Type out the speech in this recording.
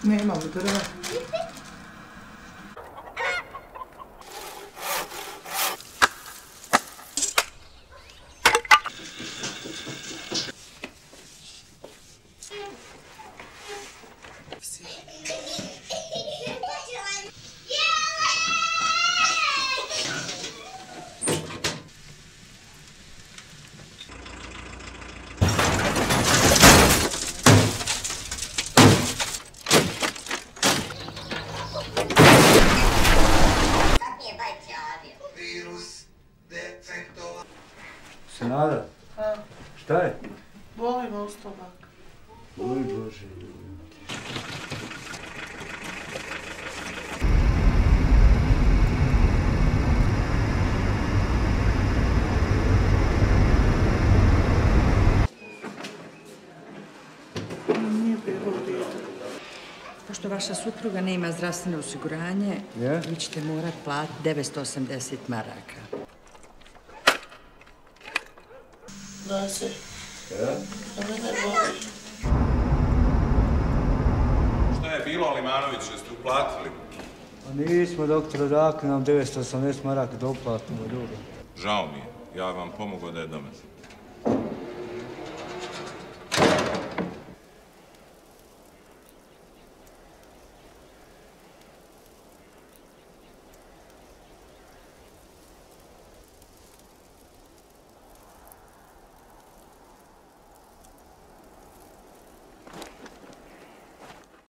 Nemam drva. Senada? Šta je? Boli me u stomak. Oj, Bože. Nije bilo u redu. Pošto vaša supruga nema zdravstveno osiguranje, vi ćete morati platiti 980 maraka. Nazif. A mene boli. Šta je bilo, Limanović, jeste uplatili? A nismo, doktor, dakle nam 980 maraka da uplatimo dugo. Žao mi je, ja vam pomogao da je domet.